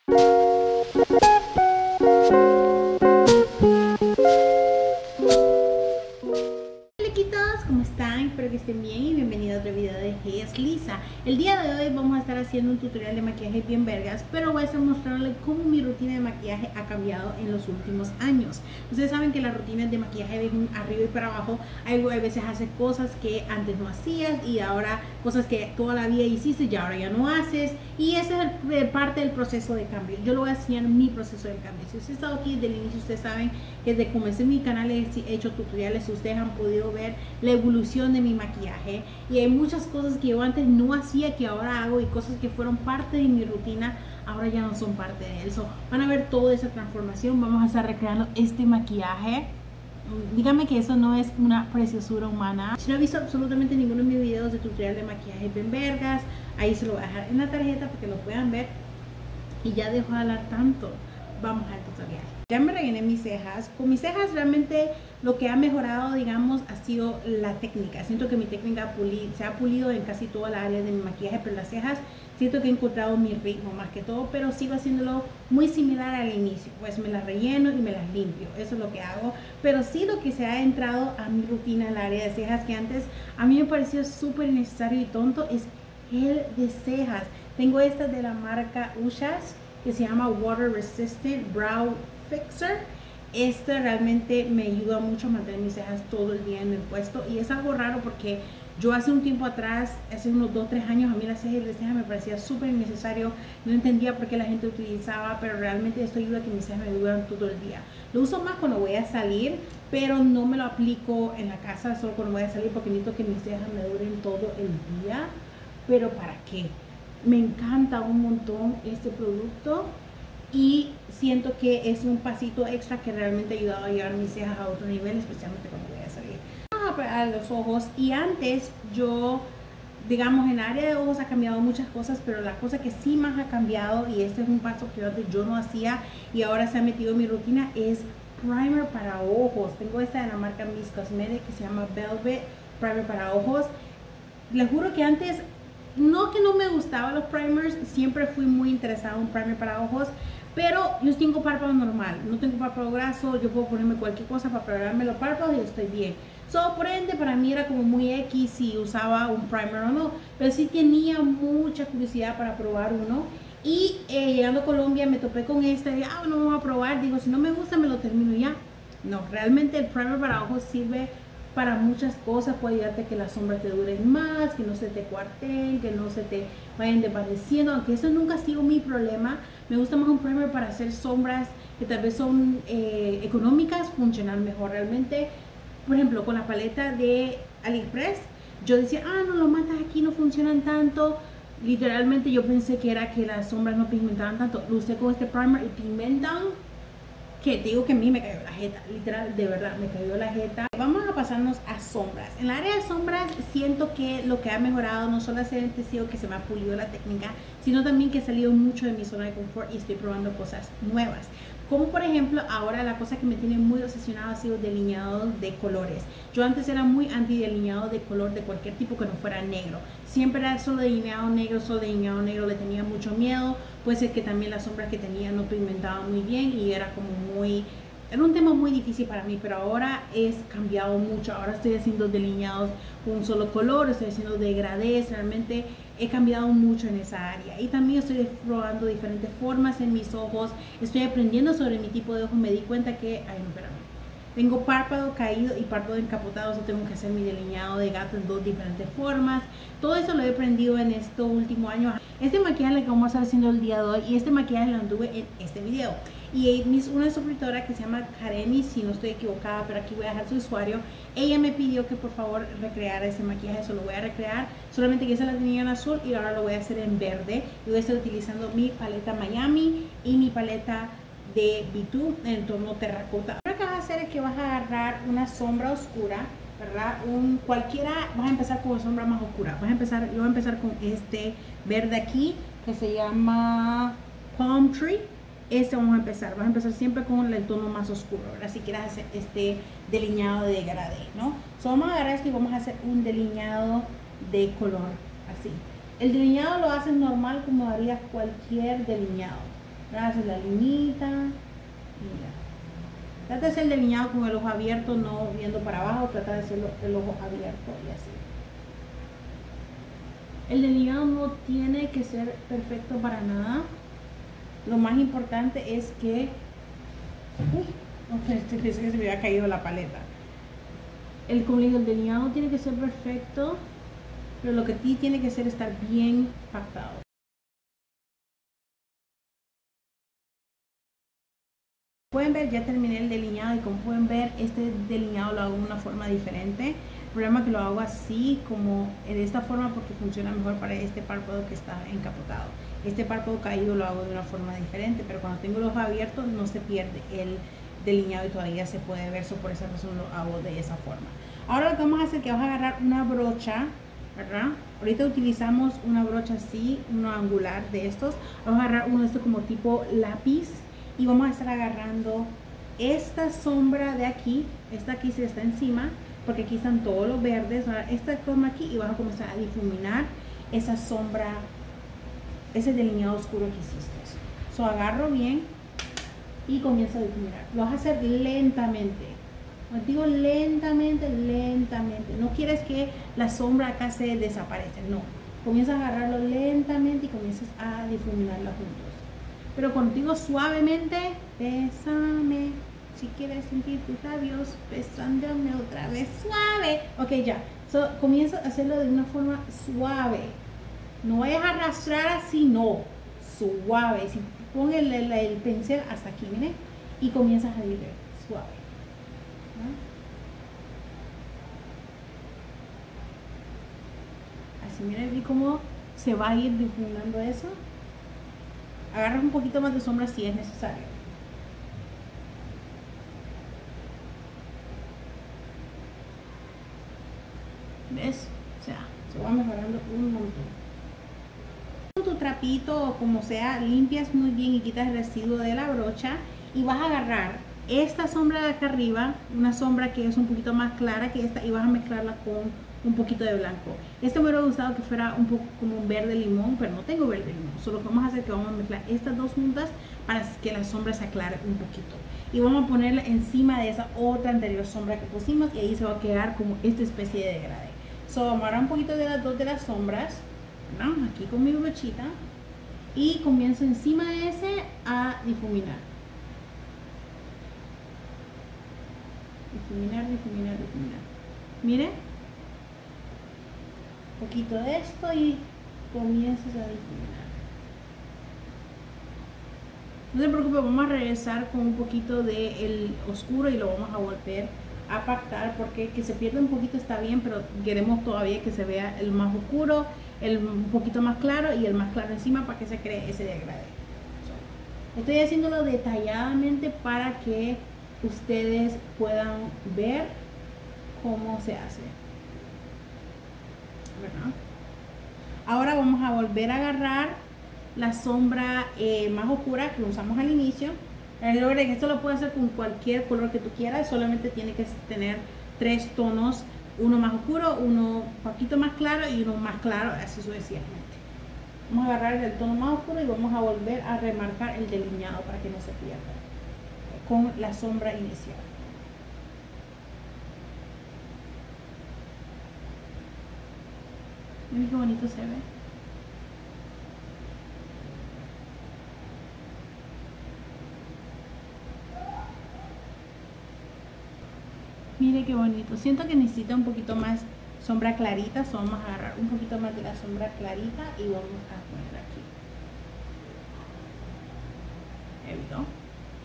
¿Cómo están? Espero que estén bien y bienvenido a otro video de Hey, es Lisa. El día de hoy vamos a estar haciendo un tutorial de maquillaje bien vergas, pero voy a estar mostrarles cómo mi rutina de maquillaje ha cambiado en los últimos años. Ustedes saben que las rutinas de maquillaje de arriba y para abajo, hay veces haces cosas que antes no hacías y ahora cosas que toda la vida hiciste y ahora ya no haces, y esa es parte del proceso de cambio. Yo lo voy a enseñar mi proceso de cambio. Si ustedes han estado aquí desde el inicio, ustedes saben que desde que comencé mi canal he hecho tutoriales. Ustedes han podido ver la evolución de mi maquillaje y hay muchas cosas que yo antes no hacía que ahora hago, y cosas que fueron parte de mi rutina ahora ya no son parte de eso. Van a ver toda esa transformación. Vamos a estar recreando este maquillaje. Díganme que eso no es una preciosura humana. Si no han visto absolutamente ninguno de mis videos de tutorial de maquillaje bien vergas, ahí se lo voy a dejar en la tarjeta para que lo puedan ver. Y ya dejo de hablar tanto, vamos al tutorial. Ya me rellené mis cejas. Con mis cejas realmente lo que ha mejorado, digamos, ha sido la técnica. Siento que mi técnica se ha pulido en casi toda la área de mi maquillaje, pero las cejas siento que he encontrado mi ritmo más que todo, pero sigo haciéndolo muy similar al inicio. Pues me las relleno y me las limpio, eso es lo que hago. Pero sí, lo que se ha entrado a mi rutina en la área de cejas, que antes a mí me pareció súper innecesario y tonto, es gel de cejas. Tengo esta de la marca Ushas, que se llama Water Resistant Brow Fixer. Esta realmente me ayuda mucho a mantener mis cejas todo el día en el puesto, y es algo raro porque yo hace un tiempo atrás, hace unos 2-3 años, a mí las cejas de cejas me parecía súper innecesario, no entendía por qué la gente utilizaba, pero realmente esto ayuda a que mis cejas me duran todo el día. Lo uso más cuando voy a salir, pero no me lo aplico en la casa, solo cuando voy a salir, porque necesito que mis cejas me duren todo el día. Pero ¿para qué? Me encanta un montón este producto y siento que es un pasito extra que realmente ha ayudado a llevar mis cejas a otro nivel, especialmente cuando voy a salir. Vamos a los ojos. Y antes yo, digamos, en el área de ojos ha cambiado muchas cosas, pero la cosa que sí más ha cambiado, y este es un paso que antes yo no hacía y ahora se ha metido en mi rutina, es primer para ojos. Tengo esta de la marca Miss Cosmetics que se llama Velvet Primer para ojos. Les juro que antes, no que no me gustaban los primers, siempre fui muy interesada en un primer para ojos, pero yo tengo párpado normal, no tengo párpado graso, yo puedo ponerme cualquier cosa para prepararme los párpados y estoy bien. Por ende, para mí era como muy X si usaba un primer o no, pero sí tenía mucha curiosidad para probar uno. Y llegando a Colombia me topé con esta y no vamos a probar, digo, si no me gusta me lo termino ya. No, realmente el primer para ojos sirve para muchas cosas. Puede ayudarte a que las sombras te duren más, que no se te cuarten, que no se te vayan desvaneciendo, aunque eso nunca ha sido mi problema. Me gusta más un primer para hacer sombras que tal vez son económicas, funcionan mejor realmente. Por ejemplo, con la paleta de AliExpress, yo decía, no, lo matas aquí, no funcionan tanto. Literalmente yo pensé que era que las sombras no pigmentaban tanto. Lo usé con este primer y pigmentan, que te digo que a mí me cayó la jeta, literal, de verdad, me cayó la jeta. Vamos a pasarnos a sombras. En la área de sombras siento que lo que ha mejorado no solo ha sido que se me ha pulido la técnica, sino también que he salido mucho de mi zona de confort y estoy probando cosas nuevas. Como por ejemplo, ahora la cosa que me tiene muy obsesionada ha sido delineado de colores. Yo antes era muy anti delineado de color de cualquier tipo que no fuera negro. Siempre era solo delineado negro, le tenía mucho miedo. Puede ser que también las sombras que tenía no pigmentaban muy bien y era como era un tema muy difícil para mí, pero ahora es cambiado mucho. Ahora estoy haciendo delineados con un solo color, estoy haciendo degradés, realmente he cambiado mucho en esa área. Y también estoy probando diferentes formas en mis ojos, estoy aprendiendo sobre mi tipo de ojo. Me di cuenta que, tengo párpado caído y párpado encapotado, tengo que hacer mi delineado de gato en dos diferentes formas. Todo eso lo he aprendido en estos últimos años. Este maquillaje que vamos a estar haciendo el día de hoy, y este maquillaje lo anduve en este video. Y una suscriptora que se llama Karemi, si no estoy equivocada, pero aquí voy a dejar su usuario, ella me pidió que por favor recreara ese maquillaje. Eso lo voy a recrear, solamente que esa la tenía en azul y ahora lo voy a hacer en verde. Y voy a estar utilizando mi paleta Miami y mi paleta de B2 en tono terracota. Lo que vas a hacer es que vas a agarrar una sombra oscura, ¿verdad? Vas a empezar con una sombra más oscura. Yo voy a empezar con este verde aquí, que se llama Palm Tree. Vamos a empezar siempre con el tono más oscuro, ¿verdad? Si quieres hacer este delineado de degradé, ¿no? Vamos a agarrar esto y vamos a hacer un delineado de color, así. El delineado lo haces normal como harías cualquier delineado. Haces la liñita y ya. Trata de hacer el delineado con el ojo abierto, no viendo para abajo, trata de hacerlo el ojo abierto y así. El delineado no tiene que ser perfecto para nada. Lo más importante es que... pensé que se me había caído la paleta. Como digo, el delineado tiene que ser perfecto, pero lo que sí tiene que ser estar bien pactado. Pueden ver, ya terminé el delineado y como pueden ver, este delineado lo hago de una forma diferente. El problema es que lo hago así, como de esta forma, porque funciona mejor para este párpado que está encapotado. Este párpado caído lo hago de una forma diferente, pero cuando tengo los ojos abiertos no se pierde el delineado y todavía se puede ver, por esa razón lo hago de esa forma. Ahora lo que vamos a hacer es que vamos a agarrar una brocha, ¿verdad? Ahorita utilizamos una brocha así, uno angular de estos. Vamos a agarrar uno de estos como tipo lápiz y vamos a estar agarrando esta sombra de aquí. Esta aquí se está encima porque aquí están todos los verdes. Ahora esta toma aquí y vas a comenzar a difuminar esa sombra, ese delineado oscuro que hiciste. So agarro bien y comienzo a difuminar. Lo vas a hacer lentamente. Cuando digo lentamente, lentamente. No quieres que la sombra acá se desaparezca, no. Comienzas a agarrarlo lentamente y comienzas a difuminarlo juntos. Pero cuando digo suavemente, bésame. Si quieres sentir tus labios besándome otra vez, suave. Ok, ya. So, comienza a hacerlo de una forma suave. No vayas a arrastrar así, no. Suave. Si pon el pincel hasta aquí, miren. Y comienzas a dibujar suave. Así, miren, y cómo se va a ir difuminando eso. Agarras un poquito más de sombra si es necesario. ¿Ves? O sea, se va mejorando un montón. Con tu trapito o como sea, limpias muy bien y quitas el residuo de la brocha y vas a agarrar esta sombra de acá arriba, una sombra que es un poquito más clara que esta, y vas a mezclarla con un poquito de blanco. Este me hubiera gustado que fuera un poco como un verde limón, pero no tengo verde limón. Solo que vamos a hacer es que vamos a mezclar estas dos juntas para que la sombra se aclare un poquito. Y vamos a ponerla encima de esa otra anterior sombra que pusimos y ahí se va a quedar como esta especie de degradé. So, vamos a agarrar un poquito de las dos de las sombras, ¿no? Aquí con mi brochita y comienzo encima de ese a difuminar. Difuminar, difuminar, difuminar. Miren. Un poquito de esto y comienzas a difuminar. No se preocupe, vamos a regresar con un poquito del oscuro y lo vamos a volver a pactar porque que se pierda un poquito está bien, pero queremos todavía que se vea el más oscuro, el un poquito más claro y el más claro encima para que se cree ese degradé. Estoy haciéndolo detalladamente para que ustedes puedan ver cómo se hace, ¿verdad? Ahora vamos a volver a agarrar la sombra más oscura que usamos al inicio. Recuerden que esto lo puedes hacer con cualquier color que tú quieras, solamente tiene que tener 3 tonos, uno más oscuro, uno un poquito más claro y uno más claro, así sucesivamente. Vamos a agarrar el tono más oscuro y vamos a volver a remarcar el delineado para que no se pierda con la sombra inicial. Miren qué bonito se ve. Mire qué bonito. Siento que necesita un poquito más sombra clarita, so vamos a agarrar un poquito más de la sombra clarita y vamos a poner aquí. There we go.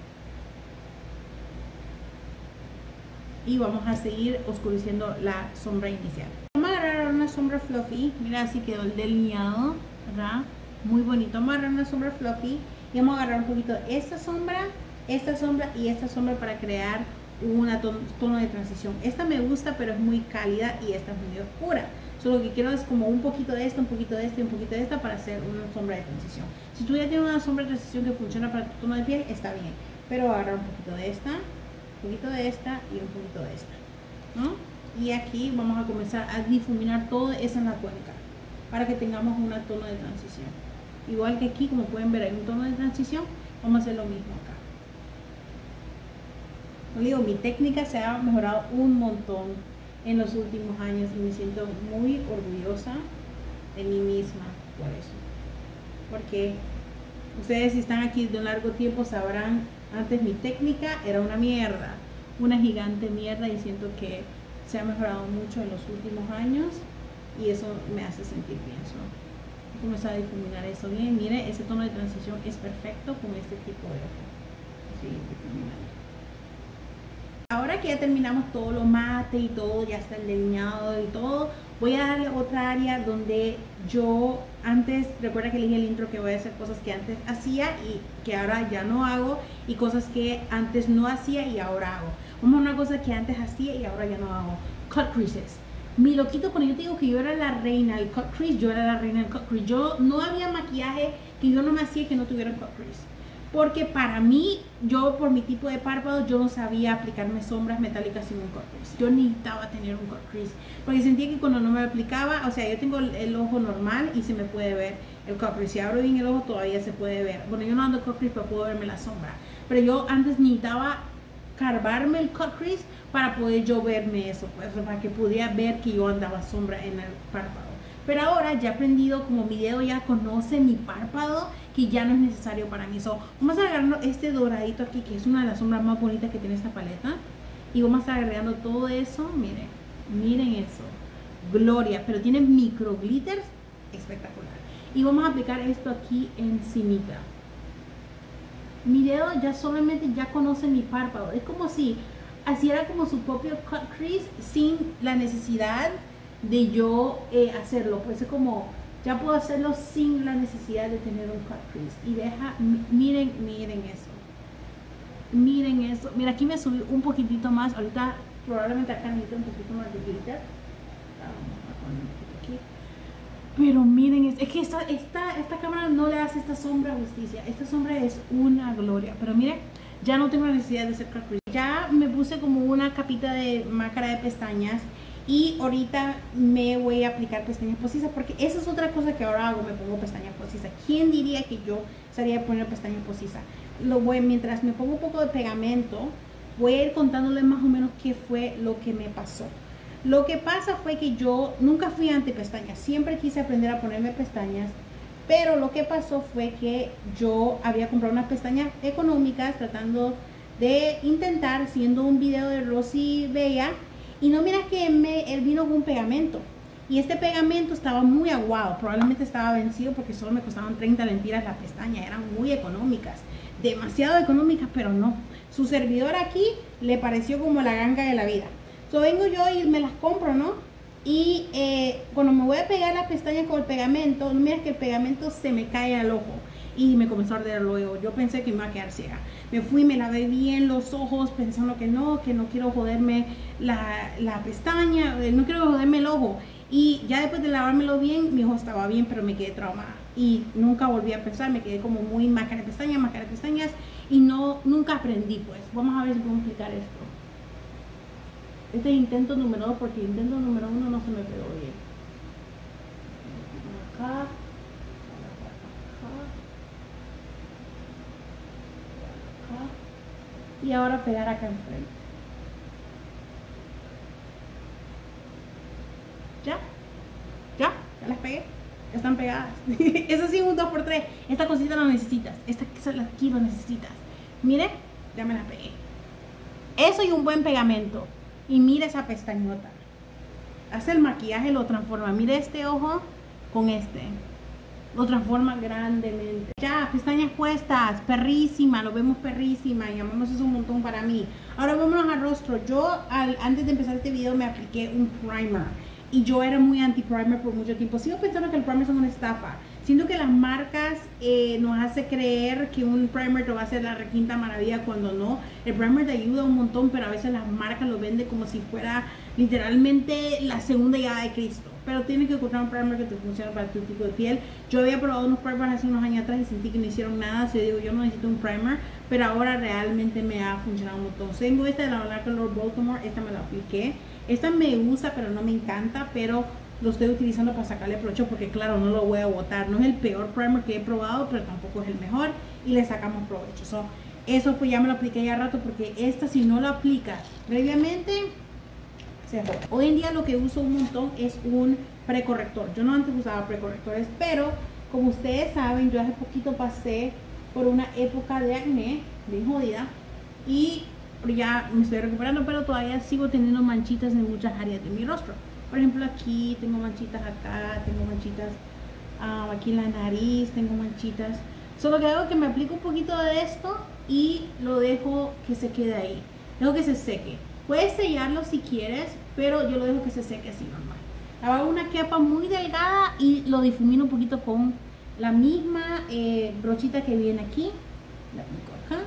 Y vamos a seguir oscureciendo la sombra inicial. Vamos a agarrar una sombra fluffy. Mira, así quedó el delineado, ¿verdad? Muy bonito. Vamos a agarrar una sombra fluffy y vamos a agarrar un poquito esta sombra y esta sombra para crear una tono de transición. Esta me gusta, pero es muy cálida y esta es muy oscura. Solo que quiero es como un poquito de esta, un poquito de esta y un poquito de esta para hacer una sombra de transición. Si tú ya tienes una sombra de transición que funciona para tu tono de piel, está bien. Pero agarrar un poquito de esta, un poquito de esta y un poquito de esta, ¿no? Y aquí vamos a comenzar a difuminar todo eso en la cuenca para que tengamos una tono de transición. Igual que aquí, como pueden ver, hay un tono de transición Vamos a hacer lo mismo acá. Como digo, mi técnica se ha mejorado un montón en los últimos años y me siento muy orgullosa de mí misma por eso. Porque ustedes, si están aquí de un largo tiempo, sabrán, antes mi técnica era una mierda, una gigante mierda, y siento que se ha mejorado mucho en los últimos años y eso me hace sentir bien. Voy a comenzar a difuminar eso bien. Mire, ese tono de transición es perfecto con este tipo de ojo. Así, difuminando. Ahora que ya terminamos todo lo mate y todo, ya está el delineado y todo, voy a darle otra área donde yo antes, recuerda que le dije el intro que voy a hacer cosas que antes hacía y que ahora ya no hago, y cosas que antes no hacía y ahora hago. Vamos a una cosa que antes hacía y ahora ya no hago: cut creases. Mi loquito, cuando yo te digo que yo era la reina del cut crease, yo era la reina del cut crease. Yo no había maquillaje que yo no me hacía que no tuviera cut crease. Porque para mí, yo por mi tipo de párpado, yo no sabía aplicarme sombras metálicas sin un cut crease. Yo necesitaba tener un cut crease, porque sentía que cuando no me aplicaba, o sea, yo tengo el ojo normal y se me puede ver el cut crease. Si abro bien el ojo todavía se puede ver. Bueno, yo no ando cut crease, pero puedo verme la sombra. Pero yo antes necesitaba carbarme el cut crease para poder yo verme eso, pues, para que pudiera ver que yo andaba sombra en el párpado. Pero ahora ya he aprendido, como mi dedo ya conoce mi párpado, que ya no es necesario para mí. Vamos a agarrar este doradito aquí, que es una de las sombras más bonitas que tiene esta paleta, y vamos a estar agregando todo eso. Miren eso, gloria, pero tiene micro glitters espectacular. Y vamos a aplicar esto aquí encimita. Mi dedo ya solamente ya conoce mi párpado. Es como si hiciera como su propio cut crease sin la necesidad de yo hacerlo. Pues es como, ya puedo hacerlo sin la necesidad de tener un cut crease. Y miren eso. Miren eso. Mira, aquí me subí un poquitito más. Ahorita probablemente acá necesito un poquito más de glitter. Vamos a poner un poquito aquí. Pero miren, es que esta cámara no le hace esta sombra justicia. Esta sombra es una gloria. Pero miren, ya no tengo necesidad de hacer cut crease. Ya me puse como una capita de máscara de pestañas. Y ahorita me voy a aplicar pestañas postizas, porque esa es otra cosa que ahora hago, me pongo pestañas postizas. ¿Quién diría que yo sabría poner pestañas postizas? Mientras me pongo un poco de pegamento, voy a ir contándole más o menos qué fue lo que me pasó. Lo que pasa fue que yo nunca fui anti pestañas, siempre quise aprender a ponerme pestañas, pero lo que pasó fue que yo había comprado unas pestañas económicas tratando de intentar, siendo un video de Rosy Bella. Y no, mira que él vino con un pegamento. Y este pegamento estaba muy aguado. Probablemente estaba vencido porque solo me costaban 30 lempiras las pestañas. Eran muy económicas. Demasiado económicas, pero no. Su servidor aquí le pareció como la ganga de la vida. Vengo yo y me las compro, ¿no? Y cuando me voy a pegar las pestañas con el pegamento, mira que el pegamento se me cae al ojo. Y me comenzó a arder el ojo. Yo pensé que me iba a quedar ciega. Me fui, me lavé bien los ojos pensando que no quiero joderme la pestaña, no quiero joderme el ojo. Y ya después de lavármelo bien, mi ojo estaba bien, pero me quedé traumada. Y nunca volví a pensar, me quedé como muy máscara de pestañas, y nunca aprendí, pues. Vamos a ver si puedo explicar esto. Este es intento número 2, porque intento número 1 no se me pegó bien. Acá. Y ahora pegar acá enfrente. ¿Ya las pegué? Ya están pegadas. Eso sí, un 2x3. Esta cosita lo necesitas. Esta aquí lo necesitas. Mire, ya me la pegué. Eso y un buen pegamento. Y mire esa pestañota. Hace el maquillaje, lo transforma. Mire este ojo con este. Lo transforma grandemente. Ya, pestañas puestas, perrísima, lo vemos perrísima y amamos eso un montón para mí. Ahora vámonos al rostro. Yo antes de empezar este video me apliqué un primer y yo era muy anti primer por mucho tiempo. Sigo pensando que el primer es una estafa. Siento que las marcas nos hace creer que un primer te va a hacer la requinta maravilla cuando no. El primer te ayuda un montón, pero a veces las marcas lo venden como si fuera literalmente la segunda llegada de Cristo. Pero tienes que encontrar un primer que te funcione para tu tipo de piel. Yo había probado unos primers hace unos años atrás y sentí que no hicieron nada. Así digo, yo no necesito un primer, pero ahora realmente me ha funcionado un montón. Tengo esta de la marca Lord Baltimore, esta me la apliqué. Esta me gusta, pero no me encanta, pero lo estoy utilizando para sacarle provecho porque claro, no lo voy a botar. No es el peor primer que he probado, pero tampoco es el mejor y le sacamos provecho. Eso pues ya me lo apliqué ya rato porque esta si no lo aplicas previamente, se joda. Hoy en día lo que uso un montón es un precorrector. Yo no antes usaba precorrectores, pero como ustedes saben, yo hace poquito pasé por una época de acné bien jodida y ya me estoy recuperando, pero todavía sigo teniendo manchitas en muchas áreas de mi rostro. Por ejemplo, aquí tengo manchitas, acá tengo manchitas, aquí en la nariz tengo manchitas. Solo que hago que me aplico un poquito de esto y lo dejo que se quede ahí. Dejo que se seque. Puedes sellarlo si quieres, pero yo lo dejo que se seque así normal. Hago una capa muy delgada y lo difumino un poquito con la misma brochita que viene aquí. La aplico acá.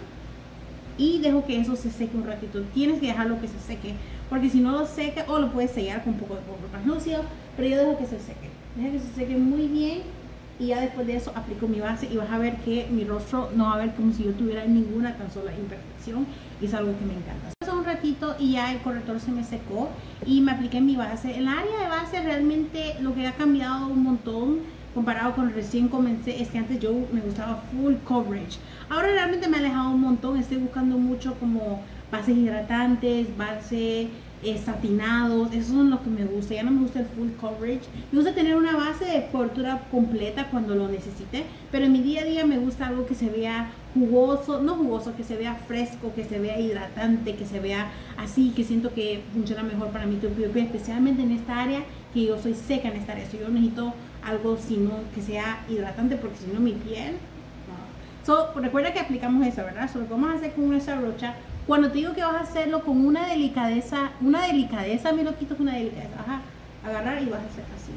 Y dejo que eso se seque un ratito. Tienes que dejarlo que se seque, porque si no lo seca, o lo puedes sellar con un poco de polvo translúcido, pero yo dejo que se seque. Deja que se seque muy bien y ya después de eso aplico mi base y vas a ver que mi rostro no va a ver como si yo tuviera ninguna tan sola imperfección y es algo que me encanta. Pasó un ratito y ya el corrector se me secó y me apliqué mi base. El área de base realmente lo que ha cambiado un montón comparado con recién comencé es que antes yo me gustaba full coverage. Ahora realmente me he alejado un montón, estoy buscando mucho como bases hidratantes, bases satinados, esos son los que me gusta. Ya no me gusta el full coverage, me gusta tener una base de cobertura completa cuando lo necesite, pero en mi día a día me gusta algo que se vea jugoso, no jugoso, que se vea fresco, que se vea hidratante, que se vea así, que siento que funciona mejor para mi piel, especialmente en esta área, que yo soy seca en esta área, yo necesito algo sino que sea hidratante, porque si no mi piel no. Recuerda que aplicamos eso, ¿verdad? Lo que vamos a hacer con esa brocha, cuando te digo que vas a hacerlo con una delicadeza, mi loquito, es una delicadeza, ajá, agarrar y vas a hacer así,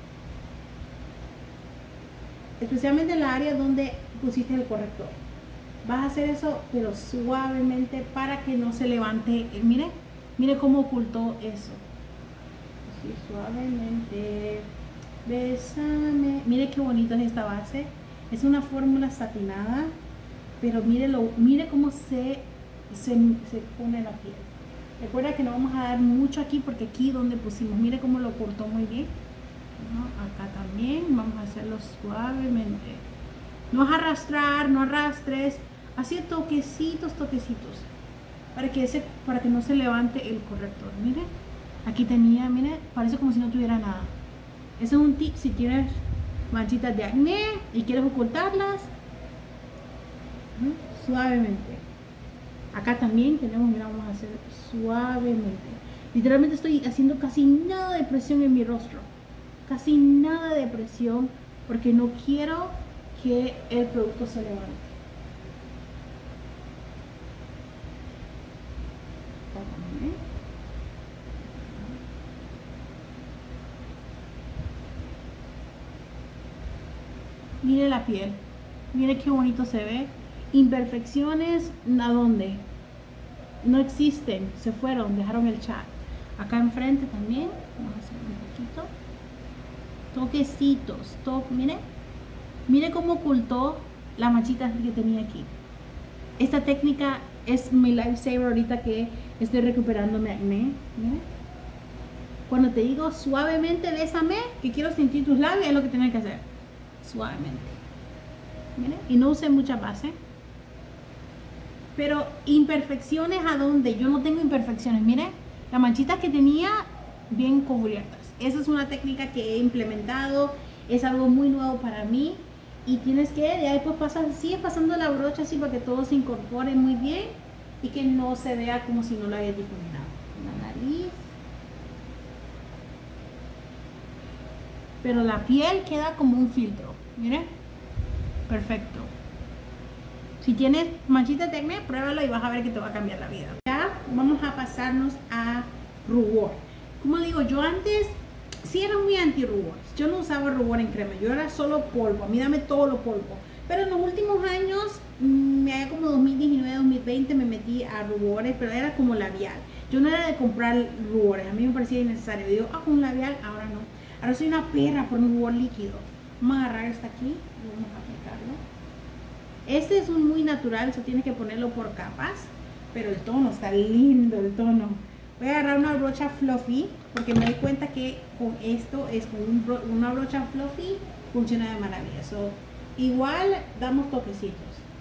especialmente en la área donde pusiste el corrector. Vas a hacer eso pero suavemente para que no se levante. Mire cómo ocultó eso, así suavemente. Bésame. Mire qué bonito es esta base. Es una fórmula satinada, pero mire cómo se pone la piel. Recuerda que no vamos a dar mucho aquí porque aquí donde pusimos, mire cómo lo cortó muy bien, ¿no? Acá también vamos a hacerlo suavemente. No es arrastrar, no arrastres, así toquecitos, para que no se levante el corrector. Mire, aquí tenía, mire, parece como si no tuviera nada. Ese es un tip si tienes manchitas de acné y quieres ocultarlas, suavemente. Acá también tenemos, mira, vamos a hacer suavemente. Literalmente estoy haciendo casi nada de presión en mi rostro, casi nada de presión, porque no quiero que el producto se levante. Mire la piel, mire qué bonito se ve. Imperfecciones, ¿a dónde? No existen, se fueron, dejaron el chat. Acá enfrente también, vamos a hacer un poquito. Toquecitos, mire cómo ocultó la manchita que tenía aquí. Esta técnica es mi lifesaver ahorita que estoy recuperándome acné. Mire. Cuando te digo suavemente, bésame, que quiero sentir tus labios, es lo que tienes que hacer. Suavemente. Mire, y no use mucha base. Pero imperfecciones, ¿a dónde? Yo no tengo imperfecciones. Mire, las manchitas que tenía bien cubiertas. Esa es una técnica que he implementado. Es algo muy nuevo para mí. Y tienes que, ya después sigues pasando la brocha así para que todo se incorpore muy bien y que no se vea como si no lo hayas difuminado. La nariz. Pero la piel queda como un filtro. Mire, perfecto. Si tienes manchitas de acné, pruébalo y vas a ver que te va a cambiar la vida. Ya vamos a pasarnos a rubor. Como digo, yo antes sí era muy anti rubor. Yo no usaba rubor en crema, yo era solo polvo. A mí dame todo lo polvo. Pero en los últimos años, como 2019, 2020, me metí a rubores, pero era como labial. Yo no era de comprar rubores, a mí me parecía innecesario. Digo, con labial, ahora no. Ahora soy una perra por un rubor líquido. Vamos a agarrar esta aquí y vamos a aplicarlo. Este es un muy natural, eso tienes que ponerlo por capas, pero el tono está lindo, el tono. Voy a agarrar una brocha fluffy porque me doy cuenta que con esto es con una brocha fluffy funciona de maravilla. So, igual damos toquecitos.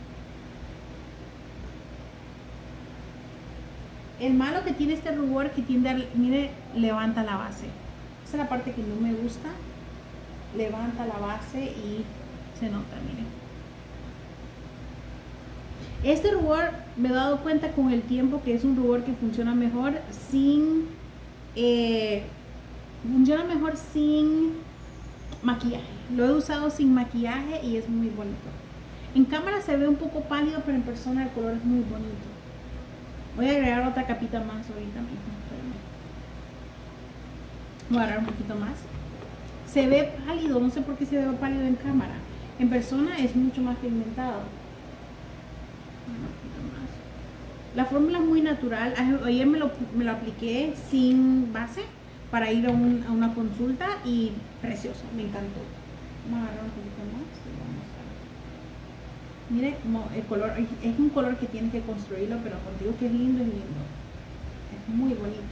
El malo que tiene este rubor que tiende a, mire, levanta la base. Esa es la parte que no me gusta. Levanta la base y se nota, miren. Este rubor me he dado cuenta con el tiempo que es un rubor que funciona mejor sin maquillaje. Lo he usado sin maquillaje y es muy bonito. En cámara se ve un poco pálido, pero en persona el color es muy bonito. Voy a agregar otra capita más ahorita mismo. Voy a agarrar un poquito más. Se ve pálido, no sé por qué se ve pálido en cámara. En persona es mucho más pigmentado. La fórmula es muy natural. Ayer me lo apliqué sin base para ir a una consulta y precioso, me encantó. Vamos a agarrar un poquito más y vamos a... Mire como el color, es un color que tienes que construirlo, pero contigo que es lindo, es lindo. Es muy bonito.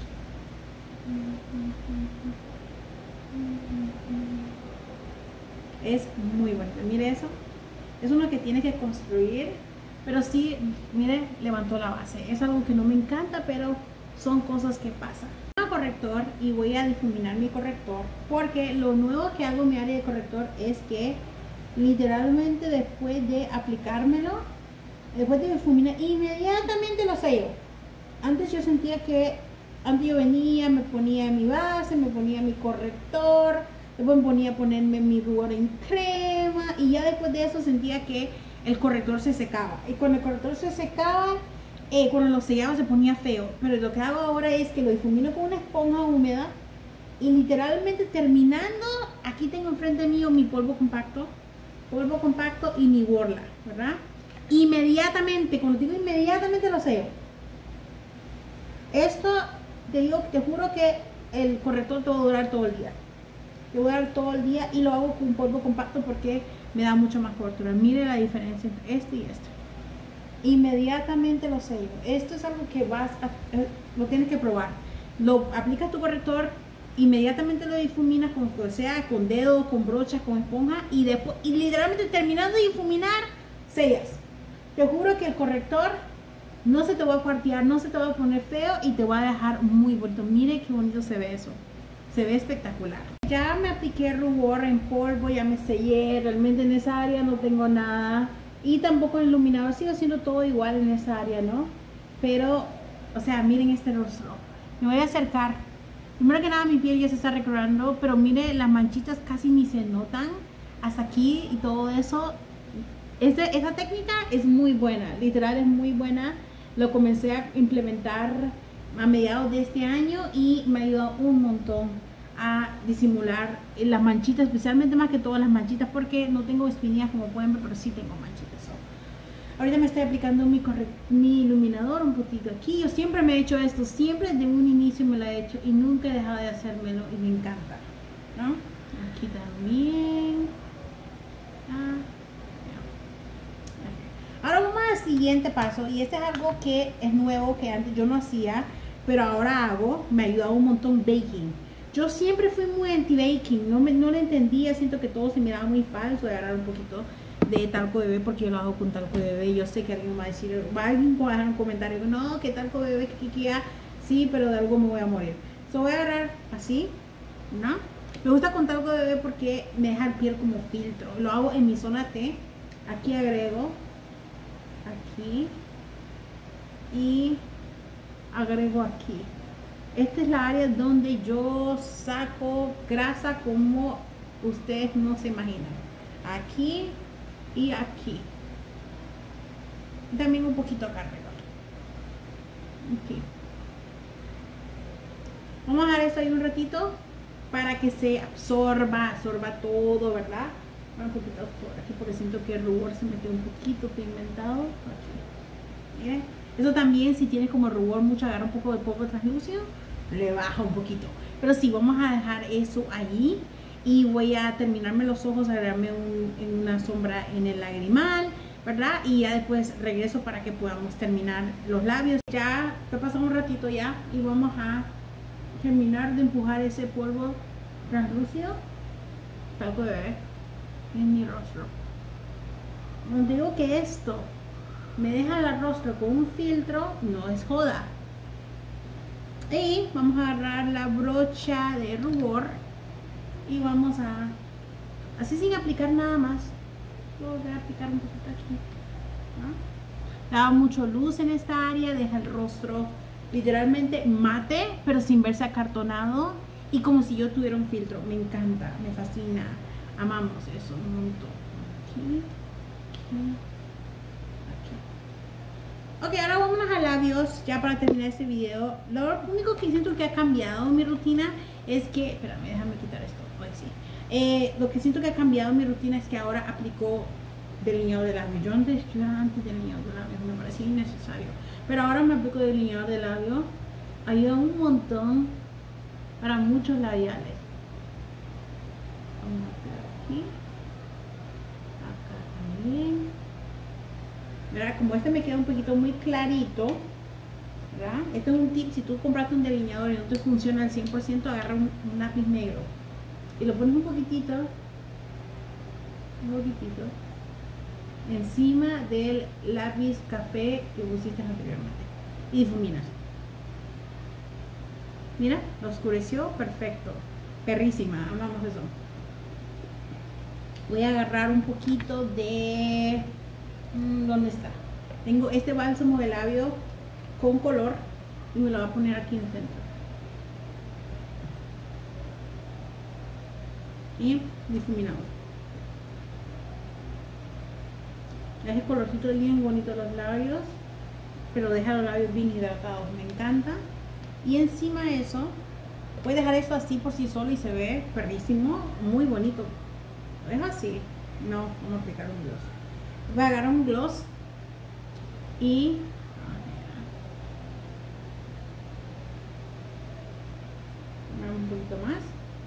Es muy bonito. Mire eso. Es uno que tienes que construir. Pero sí, mire, levantó la base. Es algo que no me encanta, pero son cosas que pasan. Corrector y voy a difuminar mi corrector porque lo nuevo que hago en mi área de corrector es que literalmente después de aplicármelo, después de difuminar, inmediatamente lo sello. Antes yo sentía que antes yo venía, me ponía mi base, me ponía mi corrector, después me ponía a ponerme mi rubor en crema y ya después de eso sentía que el corrector se secaba. Y cuando el corrector se secaba, cuando lo sellaba se ponía feo. Pero lo que hago ahora es que lo difumino con una esponja húmeda y literalmente terminando, aquí tengo enfrente mío mi polvo compacto y mi borla, ¿verdad? Inmediatamente, cuando digo inmediatamente lo sello. Esto, te juro que el corrector te va a durar todo el día. Te voy a dar todo el día y lo hago con polvo compacto porque me da mucho más cobertura. Mire la diferencia entre este y este. Inmediatamente lo sello. Esto es algo que lo tienes que probar. Lo aplicas tu corrector, inmediatamente lo difuminas con dedo, con brocha, con esponja y después, y literalmente terminando de difuminar, sellas. Te juro que el corrector no se te va a cuartear, no se te va a poner feo y te va a dejar muy bonito. Mire qué bonito se ve eso. Se ve espectacular. Ya me apliqué rubor en polvo, ya me sellé. Realmente en esa área no tengo nada. Y tampoco el iluminador, sigo haciendo todo igual en esa área, ¿no? Pero, o sea, miren este rostro. Me voy a acercar. Primero que nada mi piel ya se está recolorando, pero mire, las manchitas casi ni se notan. Hasta aquí y todo eso. Esa técnica es muy buena, literal es muy buena. Lo comencé a implementar a mediados de este año y me ha ayudado un montón a disimular las manchitas, especialmente más que todas las manchitas, porque no tengo espinillas como pueden ver, pero sí tengo manchitas. Ahorita me estoy aplicando mi iluminador un poquito aquí. Yo siempre me he hecho esto, siempre desde un inicio me lo he hecho y nunca he dejado de hacérmelo y me encanta, ¿no? Aquí también. Ahora vamos al siguiente paso y este es algo que es nuevo, que antes yo no hacía, pero ahora hago. Me ha ayudado un montón baking. Yo siempre fui muy anti-baking, no lo entendía, siento que todo se miraba muy falso. De agarrar un poquito de talco bebé porque yo lo hago con talco bebé. Yo sé que alguien va a decir, alguien va a dejar un comentario, no, que talco bebé, que sí, pero de algo me voy a morir. So voy a agarrar así, ¿no? Me gusta con talco bebé porque me deja la piel como filtro. Lo hago en mi zona T. Aquí agrego, aquí y agrego aquí. Esta es la área donde yo saco grasa como ustedes no se imaginan. Aquí y aquí. También un poquito acá arriba. Aquí. Vamos a dejar esto ahí un ratito para que se absorba todo, ¿verdad? Un poquito por aquí porque siento que el rubor se metió un poquito pigmentado. Aquí. Miren. Eso también, si tiene como rubor mucho, agarra un poco de polvo translúcido, le baja un poquito. Pero sí, vamos a dejar eso allí y voy a terminarme los ojos, agregarme una sombra en el lagrimal. ¿verdad? Y ya después regreso para que podamos terminar los labios. Ya te pasó un ratito ya y vamos a terminar de empujar ese polvo translúcido, talco de bebé, en mi rostro. Cuando digo que esto me deja el rostro con un filtro, no es joda. Y vamos a agarrar la brocha de rubor y vamos a, así sin aplicar nada más, voy a aplicar un poquito aquí, ¿no? Da mucho luz en esta área, deja el rostro literalmente mate, pero sin verse acartonado y como si yo tuviera un filtro. Me encanta, me fascina, amamos eso un montón. Aquí, aquí. Ok, ahora vámonos a labios, ya para terminar este video. Lo único que siento que ha cambiado en mi rutina es que, espérame, déjame quitar esto, pues sí. Lo que siento que ha cambiado en mi rutina es que ahora aplico delineador de labios. Yo antes delineador de labios, me parecía innecesario, pero ahora me aplico delineador de labios. Ayuda un montón para muchos labiales. Vamos a aplicar aquí, acá también. ¿Verdad? Como este me queda un poquito muy clarito, ¿verdad? Este es un tip: si tú compraste un delineador y no te funciona al 100%, agarra un lápiz negro y lo pones un poquitito encima del lápiz café que pusiste anteriormente y difuminas. Mira, lo oscureció, perfecto, perrísima, amamos eso. Voy a agarrar un poquito de... ¿dónde está? Tengo este bálsamo de labio con color y me lo voy a poner aquí en el centro. Y difuminamos. Ese colorcito bien bonito de los labios, pero deja los labios bien hidratados, me encanta. Y encima de eso, puedes dejar esto así por sí solo y se ve perrísimo, muy bonito. ¿Es así? No, vamos a aplicar un gloss. Voy a agarrar un gloss y un poquito más.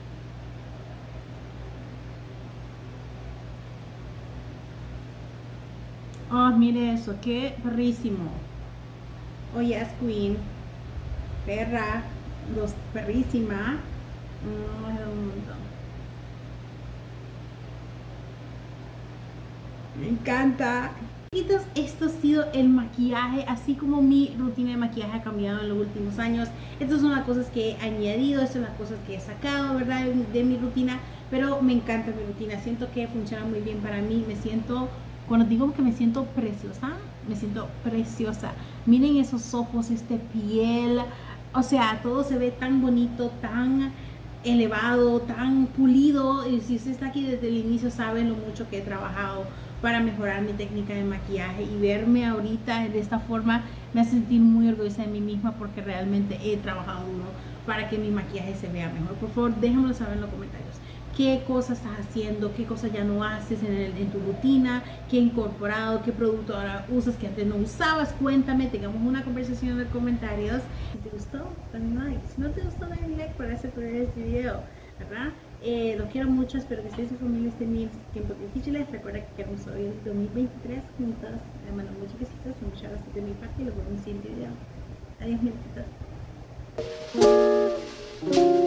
Oh, mire eso, qué perrísimo. Oh, yes, queen. Perra, dos, perrísima. Me encanta. Chicos, esto ha sido el maquillaje, así como mi rutina de maquillaje ha cambiado en los últimos años. Estas son las cosas que he añadido, estas son las cosas que he sacado, ¿verdad?, de mi rutina. Pero me encanta mi rutina, siento que funciona muy bien para mí. Me siento, cuando digo que me siento preciosa, me siento preciosa. Miren esos ojos, este piel, o sea, todo se ve tan bonito, tan elevado, tan pulido. Y si usted está aquí desde el inicio, saben lo mucho que he trabajado para mejorar mi técnica de maquillaje, y verme ahorita de esta forma me hace sentir muy orgullosa de mí misma, porque realmente he trabajado duro para que mi maquillaje se vea mejor. Por favor, déjenmelo saber en los comentarios. ¿Qué cosas estás haciendo? ¿Qué cosas ya no haces en tu rutina? ¿Qué he incorporado? ¿Qué producto ahora usas que antes no usabas? Cuéntame, tengamos una conversación en los comentarios. Si te gustó, dale like. Si no te gustó, dale like para hacer este video, ¿verdad? Los quiero mucho, espero que ustedes y su familia estén bien en tiempos difíciles. Recuerda que queremos hoy el 2023 juntos. Les mando muchos besitos, muchas gracias de mi parte y los vemos en el siguiente video. Adiós, mi besitos.